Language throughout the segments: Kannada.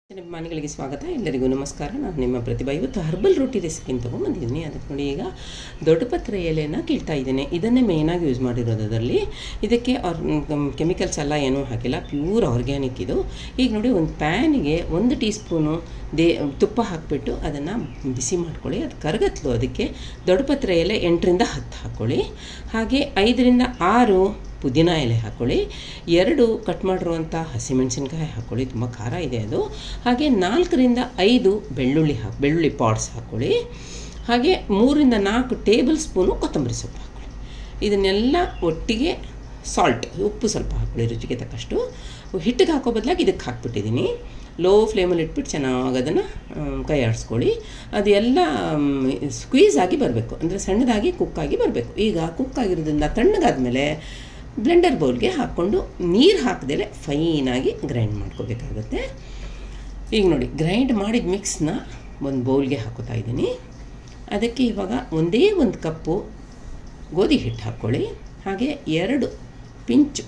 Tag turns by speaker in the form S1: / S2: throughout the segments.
S1: ಮನೆಗಳಿಗೆ ಸ್ವಾಗತ. ಎಲ್ಲರಿಗೂ ನಮಸ್ಕಾರ. ನಾನು ನಿಮ್ಮ ಪ್ರತಿಭಾ. ಇವತ್ತು ಹರ್ಬಲ್ ರೋಟಿ ರೆಸಿಪಿನ ತೊಗೊಂಡ್ಬಂದಿದ್ದೀನಿ. ಅದಕ್ಕೆ ನೋಡಿ, ಈಗ ದೊಡ್ಡ ಪತ್ರೆ ಎಲೆನ ಕೀಳ್ತಾ ಇದ್ದೀನಿ. ಇದನ್ನೇ ಮೇಯ್ನಾಗಿ ಯೂಸ್ ಮಾಡಿರೋದು. ಅದರಲ್ಲಿ ಇದಕ್ಕೆ ಕೆಮಿಕಲ್ಸ್ ಎಲ್ಲ ಏನೂ ಹಾಕಿಲ್ಲ, ಪ್ಯೂರ್ ಆರ್ಗ್ಯಾನಿಕ್ ಇದು. ಈಗ ನೋಡಿ, ಒಂದು ಪ್ಯಾನಿಗೆ 1 ಟೀ ಸ್ಪೂನು ತುಪ್ಪ ಹಾಕಿಬಿಟ್ಟು ಅದನ್ನು ಬಿಸಿ ಮಾಡ್ಕೊಳ್ಳಿ. ಅದು ಕರಗತ್ಲು. ಅದಕ್ಕೆ ದೊಡ್ಡ ಪತ್ರೆ ಎಲೆ 8 ರಿಂದ 10 ಹಾಕ್ಕೊಳ್ಳಿ. ಹಾಗೆ 5 ರಿಂದ 6 ಪುದೀನ ಎಲೆ ಹಾಕ್ಕೊಳ್ಳಿ. 2 ಕಟ್ ಮಾಡಿರುವಂಥ ಹಸಿಮೆಣಸಿನ್ಕಾಯಿ ಹಾಕ್ಕೊಳ್ಳಿ, ತುಂಬ ಖಾರ ಇದೆ ಅದು. ಹಾಗೆ 4 ರಿಂದ 5 ಬೆಳ್ಳುಳ್ಳಿ ಪಾಟ್ಸ್ ಹಾಕ್ಕೊಳ್ಳಿ. ಹಾಗೆ 3 ರಿಂದ 4 ಟೇಬಲ್ ಸ್ಪೂನು ಕೊತ್ತಂಬರಿ ಸೊಪ್ಪು ಹಾಕ್ಕೊಳ್ಳಿ. ಇದನ್ನೆಲ್ಲ ಒಟ್ಟಿಗೆ ಉಪ್ಪು ಸ್ವಲ್ಪ ಹಾಕ್ಕೊಳ್ಳಿ, ರುಚಿಗೆ ತಕ್ಕಷ್ಟು. ಹಿಟ್ಟಿಗೆ ಹಾಕೋ ಬದಲಾಗಿ ಇದಕ್ಕೆ ಹಾಕ್ಬಿಟ್ಟಿದ್ದೀನಿ. ಲೋ ಫ್ಲೇಮಲ್ಲಿ ಇಟ್ಬಿಟ್ಟು ಚೆನ್ನಾಗಿ ಅದನ್ನು ಕೈ ಆಡಿಸ್ಕೊಳ್ಳಿ. ಅದೆಲ್ಲ ಸ್ಕ್ವೀಸ್ ಆಗಿ ಬರಬೇಕು, ಅಂದರೆ ಸಣ್ಣದಾಗಿ ಕುಕ್ಕಾಗಿ ಬರಬೇಕು. ಈಗ ಕುಕ್ಕಾಗಿರೋದ್ರಿಂದ ತಣ್ಣಗಾದ್ಮೇಲೆ ಬ್ಲೆಂಡರ್ ಬೌಲ್ಗೆ ಹಾಕ್ಕೊಂಡು ನೀರು ಹಾಕದೇ ಫೈನಾಗಿ ಗ್ರೈಂಡ್ ಮಾಡ್ಕೋಬೇಕಾಗತ್ತೆ. ಈಗ ನೋಡಿ, ಗ್ರೈಂಡ್ ಮಾಡಿದ ಮಿಕ್ಸ್ನ ಒಂದು ಬೌಲ್ಗೆ ಹಾಕೋತಾ ಇದ್ದೀನಿ. ಅದಕ್ಕೆ ಇವಾಗ ಒಂದೇ 1 ಕಪ್ಪು ಗೋಧಿ ಹಿಟ್ಟು ಹಾಕ್ಕೊಳ್ಳಿ. ಹಾಗೆ 2 ಪಿಂಚು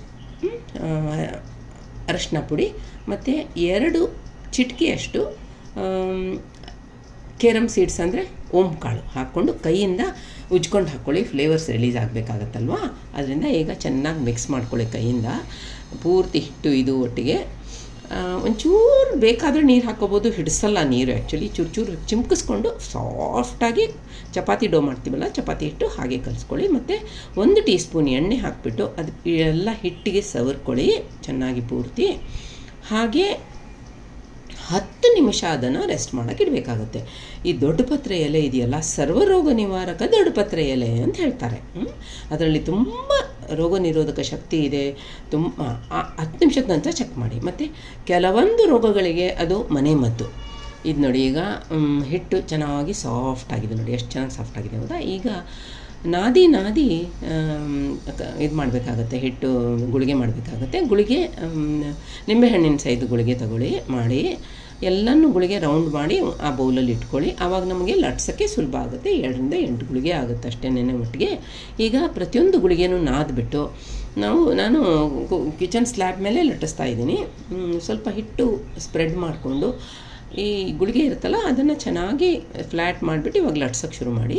S1: ಅರಶಿನ ಪುಡಿ ಮತ್ತು 2 ಚಿಟಿಕೆಯಷ್ಟು ಕೇರಮ್ ಸೀಡ್ಸ್ ಅಂದರೆ ಓಮ್ ಕಾಳು ಹಾಕ್ಕೊಂಡು ಕೈಯಿಂದ ಉಜ್ಕೊಂಡು ಹಾಕ್ಕೊಳ್ಳಿ. ಫ್ಲೇವರ್ಸ್ ರಿಲೀಸ್ ಆಗಬೇಕಾಗತ್ತಲ್ವ, ಅದರಿಂದ ಈಗ ಚೆನ್ನಾಗಿ ಮಿಕ್ಸ್ ಮಾಡ್ಕೊಳ್ಳಿ ಕೈಯಿಂದ. ಪೂರ್ತಿ ಹಿಟ್ಟು ಇದು ಒಟ್ಟಿಗೆ. ಒಂಚೂರು ಬೇಕಾದರೆ ನೀರು ಹಾಕ್ಕೋಬೋದು, ಹಿಡಿಸಲ್ಲ ನೀರು. ಆ್ಯಕ್ಚುಲಿ ಚೂರು ಚಿಮ್ಕಿಸ್ಕೊಂಡು ಸಾಫ್ಟಾಗಿ ಚಪಾತಿ ಡೋ ಮಾಡ್ತೀವಲ್ಲ, ಚಪಾತಿ ಹಿಟ್ಟು ಹಾಗೆ ಕಲಿಸ್ಕೊಳ್ಳಿ. ಮತ್ತು 1 ಟೀ ಸ್ಪೂನ್ ಎಣ್ಣೆ ಹಾಕಿಬಿಟ್ಟು ಅದು ಎಲ್ಲ ಹಿಟ್ಟಿಗೆ ಸವರ್ಕೊಳ್ಳಿ ಚೆನ್ನಾಗಿ ಪೂರ್ತಿ. ಹಾಗೆ 10 ನಿಮಿಷ ಅದನ್ನು ರೆಸ್ಟ್ ಮಾಡೋಕ್ಕೆ ಇಡಬೇಕಾಗುತ್ತೆ. ಈ ದೊಡ್ಡ ಪತ್ರೆ ಎಲೆ ಇದೆಯಲ್ಲ, ಸರ್ವರೋಗ ನಿವಾರಕ ದೊಡ್ಡ ಪತ್ರೆ ಎಲೆ ಅಂತ ಹೇಳ್ತಾರೆ. ಅದರಲ್ಲಿ ತುಂಬ ರೋಗ ನಿರೋಧಕ ಶಕ್ತಿ ಇದೆ. 10 ನಿಮಿಷದ ನಂತರ ಚೆಕ್ ಮಾಡಿ. ಮತ್ತು ಕೆಲವೊಂದು ರೋಗಗಳಿಗೆ ಅದು ಮನೆ ಮದ್ದು. ಇದು ನೋಡಿ, ಈಗ ಹಿಟ್ಟು ಚೆನ್ನಾಗಿ ಸಾಫ್ಟ್ ಆಗಿದೆ. ನೋಡಿ ಎಷ್ಟು ಚೆನ್ನಾಗಿ ಸಾಫ್ಟ್ ಆಗಿದೆ ಹೌದಾ. ಈಗ ನಾದಿ ಇದು ಮಾಡಬೇಕಾಗತ್ತೆ, ಹಿಟ್ಟು ಗುಳಿಗೆ ಮಾಡಬೇಕಾಗತ್ತೆ. ಗುಳಿಗೆ ನಿಂಬೆಹಣ್ಣಿನ ಸೈಜ್ ಗುಳಿಗೆ ಮಾಡಿ ಎಲ್ಲನೂ ಗುಳಿಗೆ ರೌಂಡ್ ಮಾಡಿ ಆ ಬೌಲಲ್ಲಿ ಇಟ್ಕೊಳ್ಳಿ. ಆವಾಗ ನಮಗೆ ಲಟ್ಸೋಕ್ಕೆ ಸುಲಭ ಆಗುತ್ತೆ. 7 ರಿಂದ 8 ಗುಳಿಗೆ ಆಗುತ್ತೆ ಅಷ್ಟೇ ನೆನೆ ಒಟ್ಟಿಗೆ. ಈಗ ಪ್ರತಿಯೊಂದು ಗುಳಿಗೆನೂ ನಾದ್ಬಿಟ್ಟು ನಾನು ಕಿಚನ್ ಸ್ಲ್ಯಾಬ್ ಮೇಲೆ ಲಟ್ಟಿಸ್ತಾ ಇದ್ದೀನಿ. ಸ್ವಲ್ಪ ಹಿಟ್ಟು ಸ್ಪ್ರೆಡ್ ಮಾಡಿಕೊಂಡು ಈ ಗುಳಿಗೆ ಇರುತ್ತಲ್ಲ ಅದನ್ನು ಚೆನ್ನಾಗಿ ಫ್ಲ್ಯಾಟ್ ಮಾಡಿಬಿಟ್ಟು ಇವಾಗ ಲಟ್ಸೋಕ್ಕೆ ಶುರು ಮಾಡಿ.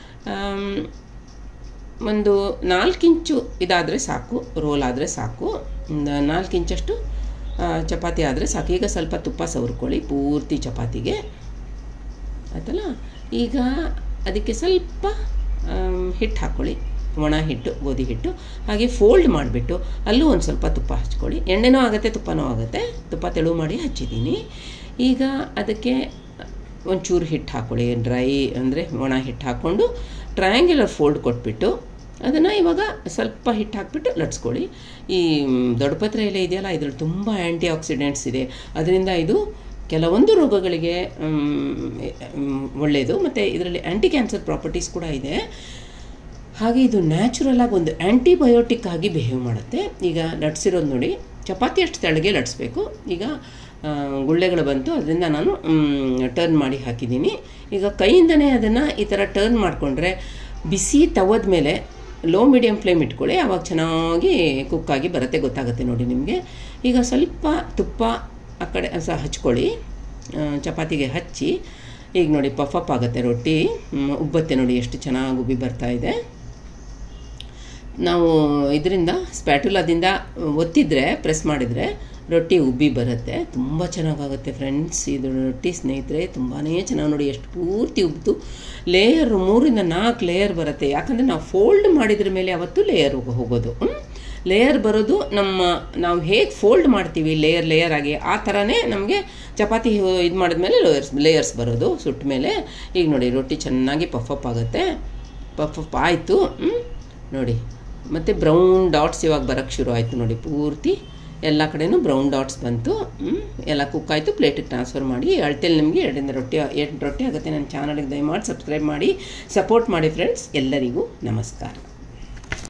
S1: ಒಂದು 4 ಇಂಚು ಇದಾದರೆ ಸಾಕು, ರೋಲ್ ಆದರೆ ಸಾಕು. 4 ಇಂಚಷ್ಟು ಚಪಾತಿ ಆದರೆ ಸಾಕು. ಈಗ ಸ್ವಲ್ಪ ತುಪ್ಪ ಸವರ್ಕೊಳ್ಳಿ ಪೂರ್ತಿ ಚಪಾತಿಗೆ, ಆಯ್ತಲ್ಲ. ಈಗ ಅದಕ್ಕೆ ಸ್ವಲ್ಪ ಹಿಟ್ಟು ಹಾಕ್ಕೊಳ್ಳಿ, ಒಣ ಹಿಟ್ಟು, ಗೋಧಿ ಹಿಟ್ಟು. ಹಾಗೆ ಫೋಲ್ಡ್ ಮಾಡಿಬಿಟ್ಟು ಅಲ್ಲೂ ಒಂದು ಸ್ವಲ್ಪ ತುಪ್ಪ ಹಚ್ಕೊಳ್ಳಿ. ಎಣ್ಣೆನೂ ಆಗುತ್ತೆ, ತುಪ್ಪನೂ ಆಗುತ್ತೆ. ತುಪ್ಪ ತೆಳು ಮಾಡಿ ಹಚ್ಚಿದ್ದೀನಿ. ಈಗ ಅದಕ್ಕೆ ಒಂಚೂರು ಹಿಟ್ಟು ಹಾಕ್ಕೊಳ್ಳಿ, ಡ್ರೈ ಅಂದರೆ ಒಣ ಹಿಟ್ಟು ಹಾಕ್ಕೊಂಡು ಟ್ರಯಾಂಗ್ಯುಲರ್ ಫೋಲ್ಡ್ ಕೊಟ್ಬಿಟ್ಟು ಅದನ್ನು ಇವಾಗ ಸ್ವಲ್ಪ ಹಿಟ್ಟು ಹಾಕ್ಬಿಟ್ಟು ಲಟ್ಸ್ಕೊಳ್ಳಿ. ಈ ದೊಡ್ಡ ಪತ್ರೆ ಎಲೆ ಇದೆಯಲ್ಲ, ಇದರಲ್ಲಿ ತುಂಬ ಆ್ಯಂಟಿ ಆಕ್ಸಿಡೆಂಟ್ಸ್ ಇದೆ. ಅದರಿಂದ ಇದು ಕೆಲವೊಂದು ರೋಗಗಳಿಗೆ ಒಳ್ಳೆಯದು. ಮತ್ತು ಇದರಲ್ಲಿ ಆ್ಯಂಟಿ ಕ್ಯಾನ್ಸರ್ ಪ್ರಾಪರ್ಟೀಸ್ ಕೂಡ ಇದೆ. ಹಾಗೆ ಇದು ನ್ಯಾಚುರಲ್ ಆಗಿ ಒಂದು ಆ್ಯಂಟಿಬಯೋಟಿಕ್ ಆಗಿ ಬಿಹೇವ್ ಮಾಡುತ್ತೆ. ಈಗ ಲಟ್ಸಿರೋದು ನೋಡಿ, ಚಪಾತಿ ಅಷ್ಟು ತೆಳಗೆ ಲಟ್ಸ್ಬೇಕು. ಈಗ ಗುಳ್ಳೆಗಳು ಬಂತು, ಅದರಿಂದ ನಾನು ಟರ್ನ್ ಮಾಡಿ ಹಾಕಿದ್ದೀನಿ. ಈಗ ಕೈಯಿಂದನೇ ಅದನ್ನು ಈ ಥರ ಟರ್ನ್ ಮಾಡಿಕೊಂಡ್ರೆ ಬಿಸಿ ತವದ ಮೇಲೆ ಲೋ ಮೀಡಿಯಮ್ ಫ್ಲೇಮ್ ಇಟ್ಕೊಳ್ಳಿ. ಆವಾಗ ಚೆನ್ನಾಗಿ ಕುಕ್ಕಾಗಿ ಬರುತ್ತೆ, ಗೊತ್ತಾಗುತ್ತೆ ನೋಡಿ ನಿಮಗೆ. ಈಗ ಸ್ವಲ್ಪ ತುಪ್ಪ ಆ ಕಡೆ ಹಚ್ಕೊಳ್ಳಿ, ಚಪಾತಿಗೆ ಹಚ್ಚಿ. ಈಗ ನೋಡಿ ಪಫ್ ಆಗುತ್ತೆ ರೊಟ್ಟಿ, ಉಬ್ಬತ್ತೆ ನೋಡಿ ಎಷ್ಟು ಚೆನ್ನಾಗಿ ಉಬ್ಬಿ ಬರ್ತಾಯಿದೆ. ನಾವು ಇದರಿಂದ ಸ್ಪ್ಯಾಟುಲಾದಿಂದ ಒತ್ತಿದರೆ, ಪ್ರೆಸ್ ಮಾಡಿದರೆ ರೊಟ್ಟಿ ಉಬ್ಬಿ ಬರುತ್ತೆ, ತುಂಬ ಚೆನ್ನಾಗಾಗುತ್ತೆ ಫ್ರೆಂಡ್ಸ್. ಇದು ರೊಟ್ಟಿ ಸ್ನೇಹಿತರೆ ತುಂಬಾ ಚೆನ್ನಾಗಿ ನೋಡಿ ಎಷ್ಟು ಪೂರ್ತಿ ಉಬ್ಬಿತು. ಲೇಯರ್ 3 ರಿಂದ 4 ಲೇಯರ್ ಬರುತ್ತೆ. ಯಾಕಂದರೆ ನಾವು ಫೋಲ್ಡ್ ಮಾಡಿದ್ರ ಮೇಲೆ ಅವತ್ತು ಲೇಯರ್ ಹೋಗೋದು. ಲೇಯರ್ ಬರೋದು ನಾವು ಹೇಗೆ ಫೋಲ್ಡ್ ಮಾಡ್ತೀವಿ ಲೇಯರ್ ಆಗಿ, ಆ ಥರನೇ ನಮಗೆ ಚಪಾತಿ ಇದು ಮಾಡಿದ್ಮೇಲೆ ಲೇಯರ್ಸ್ ಬರೋದು ಸುಟ್ಟ ಮೇಲೆ. ಈಗ ನೋಡಿ ರೊಟ್ಟಿ ಚೆನ್ನಾಗಿ ಪಫ್ ಆಗುತ್ತೆ. ಪಫ್ ಆಯಿತು ನೋಡಿ. ಮತ್ತು ಬ್ರೌನ್ ಡಾಟ್ಸ್ ಇವಾಗ ಬರೋಕ್ಕೆ ಶುರು ಆಯಿತು ನೋಡಿ. ಪೂರ್ತಿ ಎಲ್ಲ ಕಡೆಯೂ ಬ್ರೌನ್ ಡಾಟ್ಸ್ ಬಂತು. ಎಲ್ಲ ಕುಕ್ ಆಯಿತು. ಪ್ಲೇಟಿಗೆ ಟ್ರಾನ್ಸ್ಫರ್ ಮಾಡಿ. ಅಳತೆಯಲ್ಲಿ ನಿಮಗೆ 8 ರೊಟ್ಟಿ ಆಗುತ್ತೆ. ನನ್ನ ಚಾನಲ್ಗೆ ದಯಮಾಡಿ ಸಬ್ಸ್ಕ್ರೈಬ್ ಮಾಡಿ ಸಪೋರ್ಟ್ ಮಾಡಿ ಫ್ರೆಂಡ್ಸ್. ಎಲ್ಲರಿಗೂ ನಮಸ್ಕಾರ.